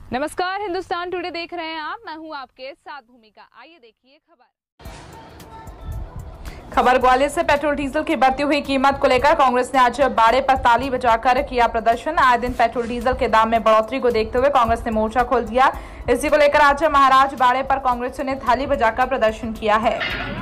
नमस्कार, हिंदुस्तान टुडे देख रहे हैं आप। मैं हूं आपके साथ भूमिका। आइए देखिए खबर ग्वालियर से। पेट्रोल डीजल की बढ़ती हुई कीमत को लेकर कांग्रेस ने आज बाड़े पर ताली बजाकर किया प्रदर्शन। आए दिन पेट्रोल डीजल के दाम में बढ़ोतरी को देखते हुए कांग्रेस ने मोर्चा खोल दिया। इसी को लेकर आज महाराज बाड़े पर कांग्रेसियों ने थाली बजाकर प्रदर्शन किया है।